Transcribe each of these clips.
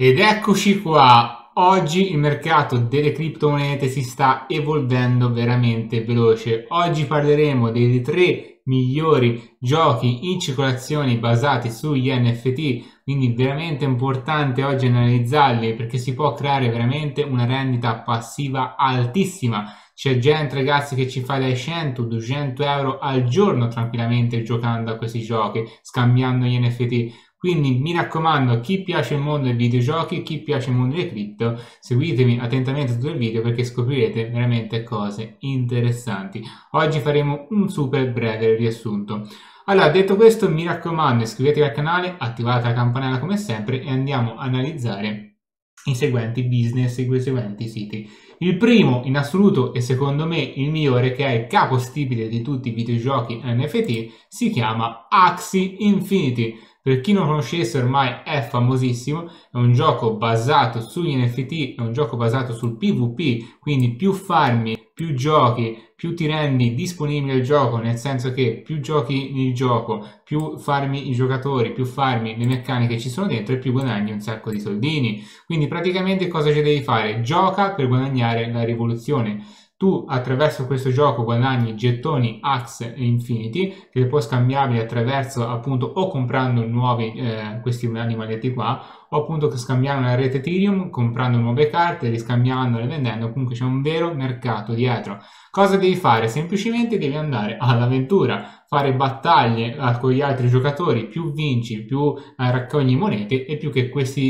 Ed eccoci qua, oggi il mercato delle criptomonete si sta evolvendo veramente veloce. Oggi parleremo dei tre migliori giochi in circolazione basati sugli NFT, quindi veramente importante oggi analizzarli perché si può creare veramente una rendita passiva altissima. C'è gente, ragazzi, che ci fa dai 100-200 euro al giorno tranquillamente giocando a questi giochi, scambiando gli NFT. Quindi mi raccomando, a chi piace il mondo dei videogiochi, chi piace il mondo delle cripto, seguitemi attentamente tutto il video perché scoprirete veramente cose interessanti. Oggi faremo un super breve riassunto. Allora, detto questo, mi raccomando, iscrivetevi al canale, attivate la campanella come sempre e andiamo a analizzare i seguenti business e i seguenti siti. Il primo in assoluto e secondo me il migliore, che è il capostipite di tutti i videogiochi NFT, si chiama Axie Infinity. Per chi non conoscesse, ormai è famosissimo, è un gioco basato sugli NFT, è un gioco basato sul PvP, quindi più farmi, più giochi, più ti rendi disponibile il gioco, nel senso che più giochi il gioco, più farmi i giocatori, più farmi le meccaniche che ci sono dentro e più guadagni un sacco di soldini. Quindi praticamente cosa ci devi fare? Gioca per guadagnare la rivoluzione. Tu attraverso questo gioco guadagni gettoni Axie Infinity che puoi scambiarli attraverso appunto o comprando nuovi questi animaletti qua o appunto scambiando la rete Ethereum, comprando nuove carte, riscambiandole, vendendo. Comunque c'è un vero mercato dietro. Cosa devi fare? Semplicemente devi andare all'avventura, fare battaglie con gli altri giocatori, più vinci, più raccogli monete e più che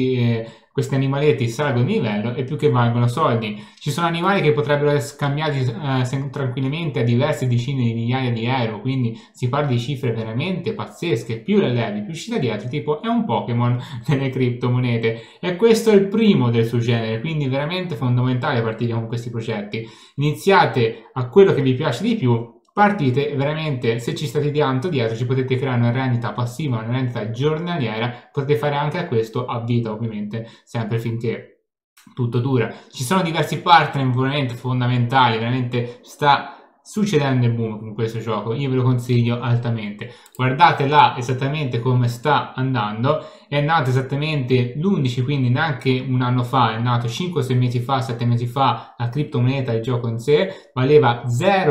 questi animaletti salgono di livello e più che valgono soldi. Ci sono animali che potrebbero essere scambiati tranquillamente a diverse decine di migliaia di euro, quindi si parla di cifre veramente pazzesche. Più le levi, più ci da dietro, tipo è un Pokémon nelle criptomonete. E questo è il primo del suo genere, quindi veramente fondamentale partire con questi progetti. Iniziate a quello che vi piace di più, partite veramente, se ci state tanto dietro ci potete creare una rendita passiva, una rendita giornaliera, potete fare anche a questo a vita ovviamente, sempre finché tutto dura. Ci sono diversi partner veramente fondamentali, veramente sta succedendo il boom con questo gioco, io ve lo consiglio altamente. Guardate là esattamente come sta andando, è nato esattamente l'11, quindi neanche un anno fa, è nato 5-6 mesi fa, 7 mesi fa. La criptomoneta, il gioco in sé, valeva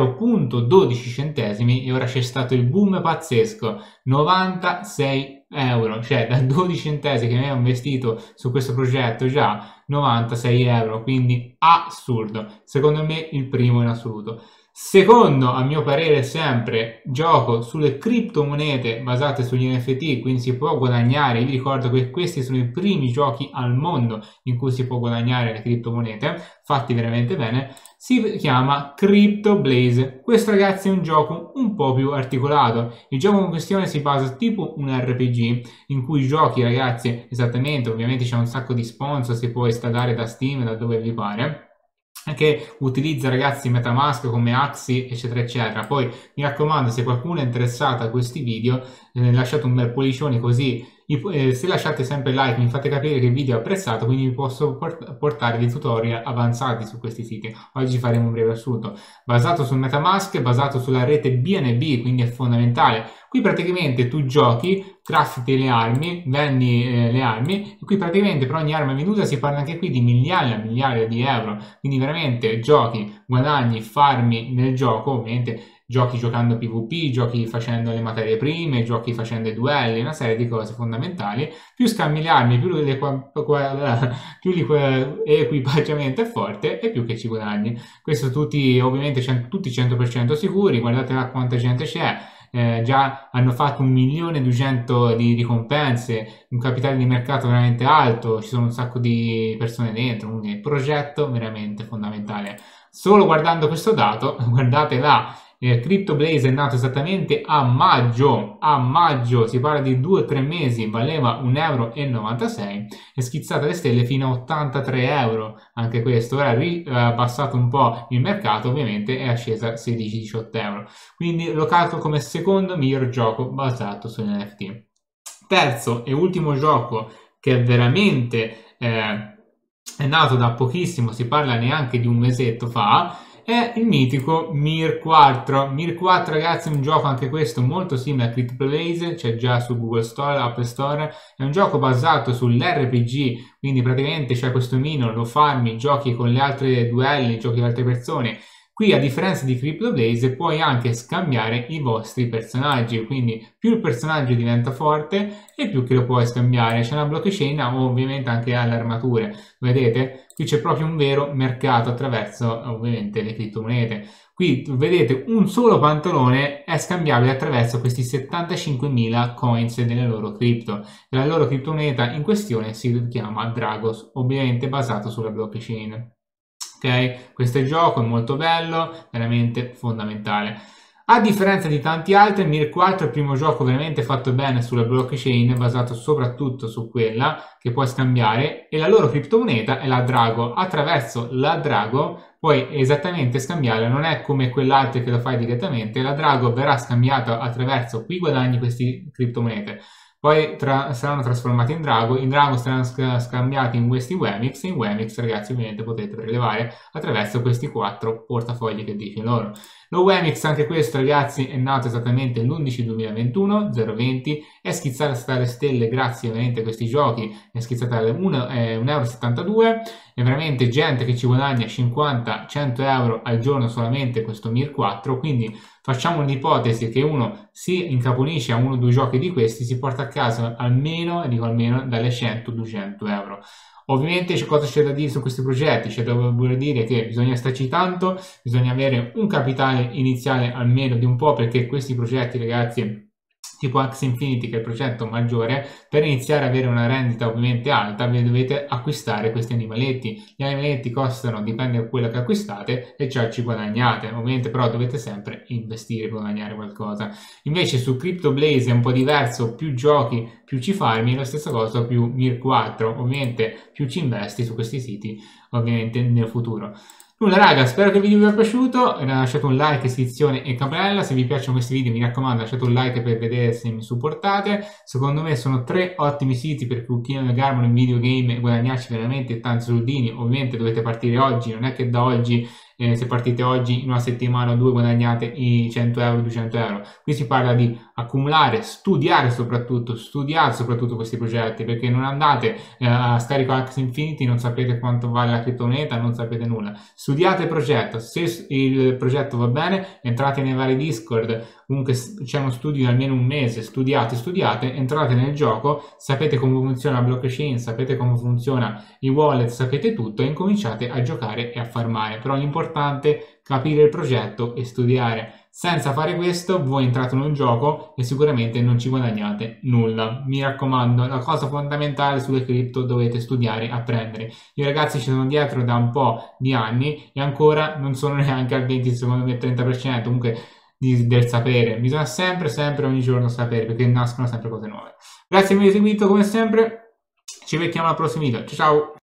0,12 centesimi e ora c'è stato il boom pazzesco, 96 euro, cioè da 12 centesimi che avevo investito su questo progetto già 96 euro, quindi assurdo. Secondo me il primo in assoluto. Secondo, a mio parere, sempre gioco sulle criptomonete basate sugli NFT, quindi si può guadagnare. Vi ricordo che questi sono i primi giochi al mondo in cui si può guadagnare le criptomonete, fatti veramente bene. Si chiama CryptoBlaze. Questo, ragazzi, è un gioco un po' più articolato. Il gioco in questione si basa tipo un RPG in cui giochi, ragazzi, esattamente, ovviamente c'è un sacco di sponsor, si può installare da Steam, da dove vi pare, che utilizza, ragazzi, MetaMask come Axie eccetera eccetera. Poi mi raccomando, se qualcuno è interessato a questi video, lasciate un bel pollicione, così se lasciate sempre like mi fate capire che il video è apprezzato, quindi vi posso portare dei tutorial avanzati su questi siti. Oggi faremo un breve assunto basato su MetaMask, basato sulla rete BNB, quindi è fondamentale. Qui praticamente tu giochi, crafti le armi, vendi le armi, e qui praticamente per ogni arma venduta si parla anche qui di migliaia di euro, quindi veramente giochi, guadagni, farmi nel gioco, ovviamente giochi giocando PvP, giochi facendo le materie prime, giochi facendo i duelli, una serie di cose fondamentali. Più scambi le armi, più l'equipaggiamento è forte e più che ci guadagni. Questo tutti, ovviamente, tutti 100% sicuri. Guardate là quanta gente c'è. Già hanno fatto 1.200.000 di ricompense, un capitale di mercato veramente alto, ci sono un sacco di persone dentro, quindi il progetto veramente fondamentale. Solo guardando questo dato, guardate là, CryptoBlaze è nato esattamente a maggio, si parla di 2-3 mesi, valeva 1,96 euro, è schizzata alle stelle fino a 83 euro, anche questo, ora ha abbassato un po' il mercato, ovviamente è scesa a 16-18 euro, quindi lo calcolo come secondo miglior gioco basato su NFT. Terzo e ultimo gioco che è veramente è nato da pochissimo, si parla neanche di un mesetto fa, è il mitico Mir 4. Mir 4, ragazzi, è un gioco anche questo molto simile a CryptoBlaze, c'è già su Google Store, App Store. È un gioco basato sull'RPG, quindi praticamente c'è questo mino, lo farmi, giochi con le altre duelli, giochi con altre persone. Qui, a differenza di CryptoBlaze, puoi anche scambiare i vostri personaggi, quindi più il personaggio diventa forte e più che lo puoi scambiare. C'è una blockchain, ovviamente anche alle armature, vedete? Qui c'è proprio un vero mercato attraverso ovviamente le criptomonete. Qui vedete un solo pantalone è scambiabile attraverso questi 75.000 coins delle loro cripto. La loro criptomoneta in questione si chiama Dragos, ovviamente basato sulla blockchain. Ok, questo gioco è molto bello, veramente fondamentale. A differenza di tanti altri, Mir 4 è il primo gioco veramente fatto bene sulla blockchain, basato soprattutto su quella che puoi scambiare, e la loro criptomoneta è la Drago. Attraverso la Drago puoi esattamente scambiarla, non è come quell'altro che lo fai direttamente. La Drago verrà scambiata attraverso qui guadagni queste criptomonete. Poi saranno trasformati in Drago, i Drago saranno scambiati in questi Wemix, e in Wemix, ragazzi, ovviamente potete prelevare attraverso questi 4 portafogli che dice loro. Lo Wemix, anche questo, ragazzi, è nato esattamente l'11/2021, 020, è schizzata alle stelle grazie ovviamente a questi giochi, è schizzata alle 1,72 €, è veramente gente che ci guadagna 50-100 euro al giorno solamente questo Mir 4, quindi facciamo un'ipotesi che uno si incaponisce a uno o due giochi di questi, si porta a casa almeno, dico almeno, dalle 100-200 euro. Ovviamente cosa c'è da dire su questi progetti? C'è da dire che bisogna starci tanto, bisogna avere un capitale iniziale almeno di un po', perché questi progetti, ragazzi, tipo Axie Infinity, che è il progetto maggiore, per iniziare ad avere una rendita ovviamente alta vi dovete acquistare questi animaletti. Gli animaletti costano, dipende da quello che acquistate, e già ci guadagnate. Ovviamente però dovete sempre investire per guadagnare qualcosa. Invece su CryptoBlaze è un po' diverso, più giochi più ci farmi, la stessa cosa più Mir 4, ovviamente più ci investi su questi siti, ovviamente nel futuro. Nulla raga, spero che il video vi sia piaciuto, lasciate un like, iscrizione e campanella. Se vi piacciono questi video mi raccomando lasciate un like per vedere se mi supportate. Secondo me sono 3 ottimi siti per chi non garmano in videogame e guadagnarci veramente tanti soldini. Ovviamente dovete partire oggi, non è che da oggi, se partite oggi in una settimana o due guadagnate i 100 euro, 200 euro. Qui si parla di accumulare, studiare soprattutto questi progetti, perché non andate a scaricare Axie Infinity, non sapete quanto vale la criptomoneta, non sapete nulla. Studiate il progetto, se il progetto va bene entrate nei vari Discord, comunque c'è uno studio di almeno un mese, studiate, entrate nel gioco, sapete come funziona la blockchain, sapete come funziona i wallet, sapete tutto e incominciate a giocare e a farmare. Però l'importante è capire il progetto e studiare. Senza fare questo voi entrate in un gioco e sicuramente non ci guadagnate nulla. Mi raccomando, la cosa fondamentale sulle cripto dovete studiare e apprendere. Io ragazzi ci sono dietro da un po' di anni e ancora non sono neanche al 20, secondo me 30% comunque del sapere. Bisogna sempre ogni giorno sapere, perché nascono sempre cose nuove. Grazie per avermi seguito come sempre, ci vediamo al prossimo video. Ciao ciao!